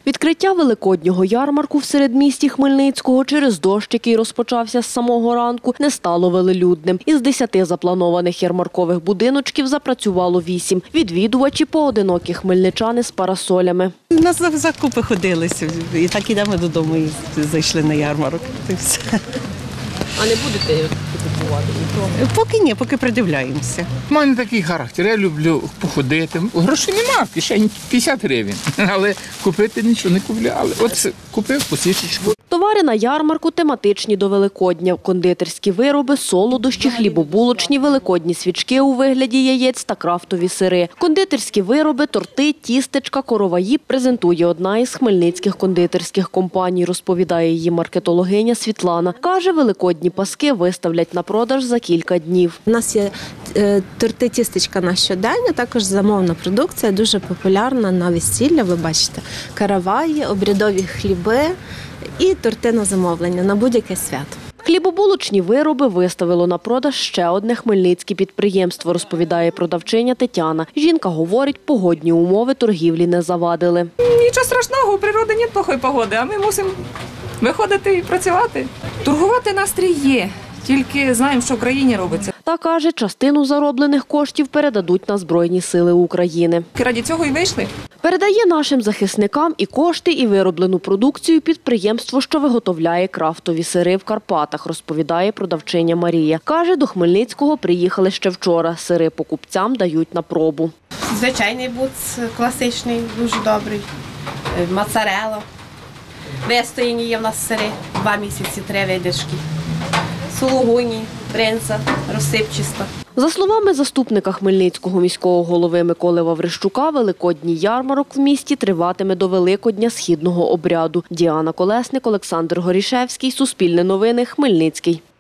Відкриття великоднього ярмарку в середмісті Хмельницького через дощ, який розпочався з самого ранку, не стало велелюдним. Із 10 запланованих ярмаркових будиночків запрацювало 8. Відвідувачі – поодинокі хмельничани з парасолями. У нас закупи ходилися, і так ідемо додому і зайшли на ярмарок. А не будете купувати нічого? Поки ні, поки придивляємося. У мене такий характер, я люблю походити. Грошей нема, в кишені 50 гривень, але купити нічого не купляли. От купив посічечку. Товари на ярмарку тематичні до Великодня. Кондитерські вироби, солодощі, хлібобулочні, великодні свічки у вигляді яєць та крафтові сири. Кондитерські вироби, торти, тістечка, короваї презентує одна із хмельницьких кондитерських компаній, розповідає її маркетологиня Світлана. Каже, великодні паски виставлять на продаж за кілька днів. У нас є торти тістечка на щодень, а також замовна продукція, дуже популярна на весілля, ви бачите, караваї, обрядові хліби і торти на замовлення, на будь-яке свято. Хлібобулочні вироби виставило на продаж ще одне хмельницьке підприємство, розповідає продавчиня Тетяна. Жінка говорить, погодні умови торгівлі не завадили. Нічого страшного, у природи немає плохої погоди, а ми мусимо виходити і працювати. Торгувати настрій є, тільки знаємо, що в країні робиться. Та каже, частину зароблених коштів передадуть на Збройні сили України. Раді цього і вийшли. Передає нашим захисникам і кошти, і вироблену продукцію підприємство, що виготовляє крафтові сири в Карпатах, розповідає продавчиня Марія. Каже, до Хмельницького приїхали ще вчора. Сири покупцям дають на пробу. Звичайний буц, класичний, дуже добрий, моцарелла. Вистояні є в нас сири, 2 місяці, 3 видержки. Сулугуні, бринза, розсипчаста. За словами заступника Хмельницького міського голови Миколи Ваврищука, великодній ярмарок в місті триватиме до Великодня східного обряду. Діана Колесник, Олександр Горішевський, Суспільне новини, Хмельницький.